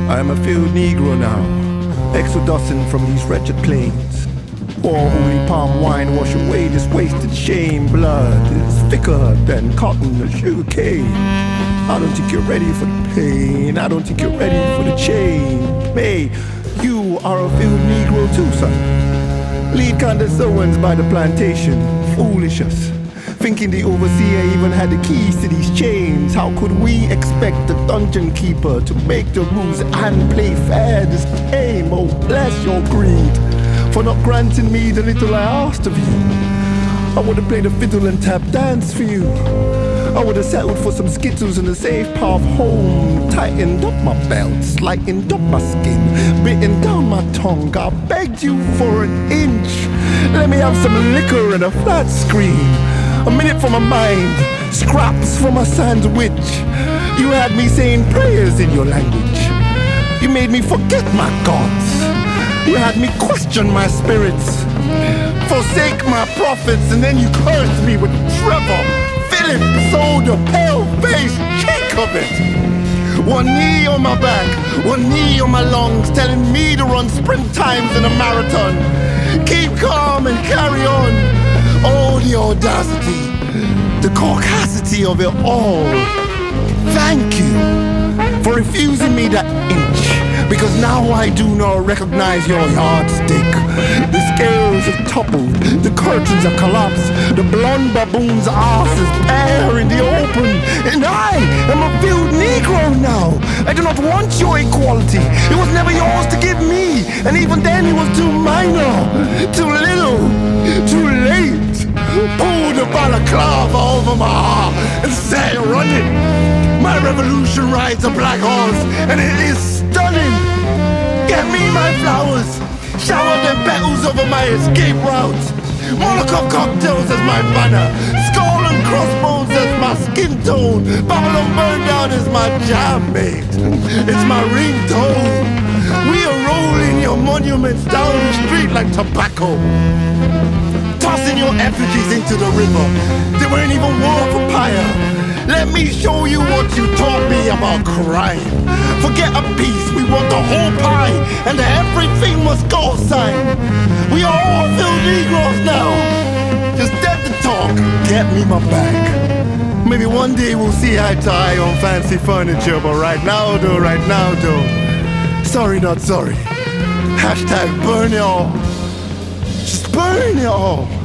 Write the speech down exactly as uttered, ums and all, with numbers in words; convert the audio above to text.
I am a field Negro now, exodusing from these wretched plains. Pour holy palm wine, wash away this wasted shame. Blood is thicker than cotton or sugar cane. I don't think you're ready for the pain. I don't think you're ready for the change. Hey, you are a field Negro too, son. Lead condescendants by the plantation, foolish us. Thinking the overseer even had the keys to these chains. How could we expect the dungeon keeper to make the rules and play fair this game? Oh, bless your greed for not granting me the little I asked of you. I would have played a fiddle and tap dance for you. I would have settled for some skittles and a safe path home. Tightened up my belt, lightened up my skin, bitten down my tongue. I begged you for an inch. Let me have some liquor and a flat screen. A minute for my mind, scraps for my sandwich. You had me saying prayers in your language. You made me forget my gods. You had me question my spirits, forsake my prophets, and then you cursed me with Trevor, Philip, sold your pale face, cheek of it. One knee on my back, one knee on my lungs, telling me to run sprint times in a marathon. Keep calm and carry on. Oh, the audacity, the caucasity of it all. Thank you for refusing me that inch, because now I do not recognize your yardstick. The scales have toppled, the curtains have collapsed, the blonde baboon's ass is bare in the open, and I am a field Negro now. I do not want your equality. It was never yours to give me, and even then it was too minor, too little, too late. Pull the balaclava over my heart and say running. My revolution rides a black horse, and it is stunning. Get me my flowers, shower them petals over my escape routes. Molotov cocktails as my banner, skull and crossbones as my skin tone. Babylon burned down as my jam mate. It's my ringtone. We are rolling your monuments down the street like tobacco, tossing your effigies into the river. They weren't even worth a pyre. Let me show you what you taught me about crime. Forget a piece, we want the whole pie, and everything must go sign. We are all field Negroes now. Just dead to talk, get me my bag. Maybe one day we'll see eye to eye on fancy furniture, but right now though, right now though, sorry not sorry. Hashtag burn it all. Just burn it all.